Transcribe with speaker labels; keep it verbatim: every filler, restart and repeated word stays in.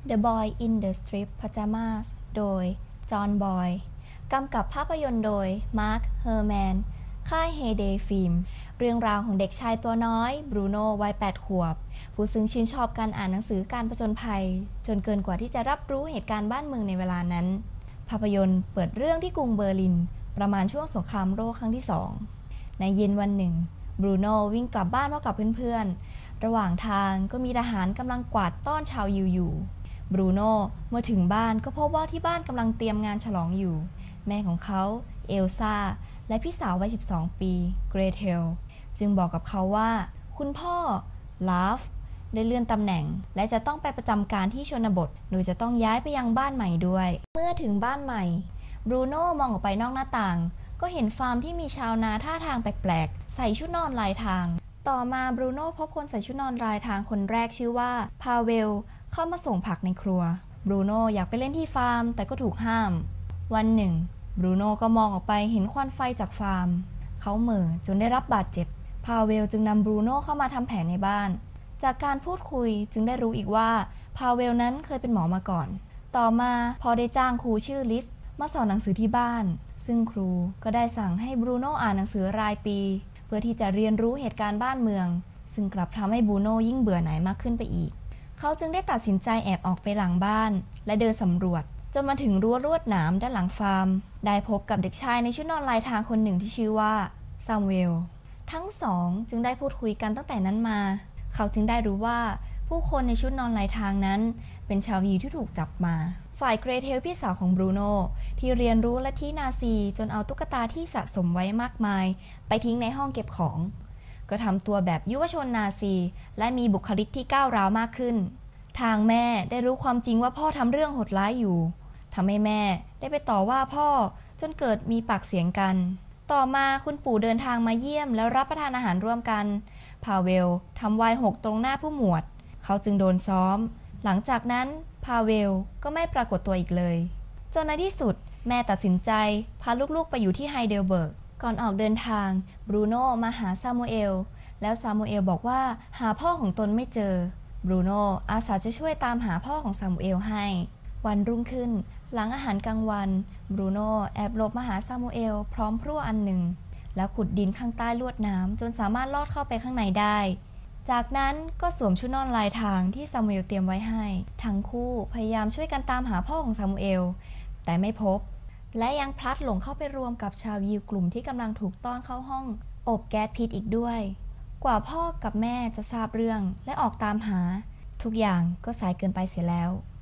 Speaker 1: The Boy in the Striped Pajamas โดย จอห์น บอย กำกับภาพยนตร์โดย มาร์ค เฮอร์แมน ค่าย Heyday Film เรื่องราวของเด็กชายตัวน้อย บรูโน่ วัย แปด ขวบ ผู้ซึ่งชื่นชอบการอ่านหนังสือการผจญภัย จนเกินกว่าที่จะรับรู้เหตุการณ์บ้านเมืองในเวลานั้น ภาพยนตร์เปิดเรื่องที่กรุงเบอร์ลิน ประมาณช่วงสงครามโลกครั้งที่ สอง ในเย็นวันหนึ่ง บรูโน่วิ่งกลับบ้านพร้อมกับเพื่อนๆ ระหว่างทางก็มีทหารกำลังกวาดต้อนชาวยิวอยู่บรูโน่เมื่อถึงบ้านก็พบว่าที่บ้านกำลังเตรียมงานฉลองอยู่แม่ของเขาเอลซ่าและพี่สาววัยสิบสองปีเกรเทลจึงบอกกับเขาว่าคุณพ่อลาฟได้เลื่อนตำแหน่งและจะต้องไปประจำการที่ชนบทโดยจะต้องย้ายไปยังบ้านใหม่ด้วยเมื่อถึงบ้านใหม่บรูโน่มองออกไปนอกหน้าต่างก็เห็นฟาร์มที่มีชาวนาท่าทางแปลกๆใส่ชุดนอนลายทางต่อมาบรูโน่พบคนใส่ชุดนอนลายทางคนแรกชื่อว่าพาเวลเข้ามาส่งผักในครัวบรูโน่อยากไปเล่นที่ฟาร์มแต่ก็ถูกห้ามวันหนึ่งบรูโน่ก็มองออกไปเห็นควันไฟจากฟาร์มเขาเหม่อจนได้รับบาดเจ็บพาเวลจึงนำบรูโน่เข้ามาทำแผลในบ้านจากการพูดคุยจึงได้รู้อีกว่าพาเวลนั้นเคยเป็นหมอมาก่อนต่อมาพอได้จ้างครูชื่อลิสมาสอนหนังสือที่บ้านซึ่งครูก็ได้สั่งให้บรูโน่อ่านหนังสือรายปีเพื่อที่จะเรียนรู้เหตุการณ์บ้านเมืองซึ่งกลับทำให้บรูโน่ยิ่งเบื่อหน่ายมากขึ้นไปอีกเขาจึงได้ตัดสินใจแอบออกไปหลังบ้านและเดินสำรวจจนมาถึงรั้วลวดหนามด้านหลังฟาร์มได้พบกับเด็กชายในชุดนอนลายทางคนหนึ่งที่ชื่อว่าซามูเอลทั้งสองจึงได้พูดคุยกันตั้งแต่นั้นมาเขาจึงได้รู้ว่าผู้คนในชุดนอนลายทางนั้นเป็นชาวยิวที่ถูกจับมาฝ่ายเกรเทลพี่สาวของบรูโน่ที่เรียนรู้ลัทธินาซีจนเอาตุ๊กตาที่สะสมไว้มากมายไปทิ้งในห้องเก็บของก็ทำตัวแบบยุวชนนาซีและมีบุคลิกที่ก้าวร้าวมากขึ้นทางแม่ได้รู้ความจริงว่าพ่อทำเรื่องโหดร้ายอยู่ทำให้แม่ได้ไปต่อว่าพ่อจนเกิดมีปากเสียงกันต่อมาคุณปู่เดินทางมาเยี่ยมแล้วรับประทานอาหารร่วมกันพาเวลทำไวน์หกตรงหน้าผู้หมวดเขาจึงโดนซ้อมหลังจากนั้นพาเวลก็ไม่ปรากฏตัวอีกเลยจนในที่สุดแม่ตัดสินใจพาลูกๆไปอยู่ที่ไฮเดลเบิร์กก่อนออกเดินทางบรูโน่มาหาซามูเอลแล้วซามูเอลบอกว่าหาพ่อของตนไม่เจอบรูโน่อาสาจะช่วยตามหาพ่อของซามูเอลให้วันรุ่งขึ้นหลังอาหารกลางวันบรูโน่แอบหลบมาหาซามูเอลพร้อมพลั่วอันหนึ่งแล้วขุดดินข้างใต้ลวดหนามจนสามารถลอดเข้าไปข้างในได้จากนั้นก็สวมชุดนอนลายทางที่ซามูเอลเตรียมไว้ให้ทั้งคู่พยายามช่วยกันตามหาพ่อของซามูเอลแต่ไม่พบและยังพลัดหลงเข้าไปรวมกับชาวยิวกลุ่มที่กำลังถูกต้อนเข้าห้องอบแก๊สพิษอีกด้วยกว่าพ่อกับแม่จะทราบเรื่องและออกตามหาทุกอย่างก็สายเกินไปเสียแล้ว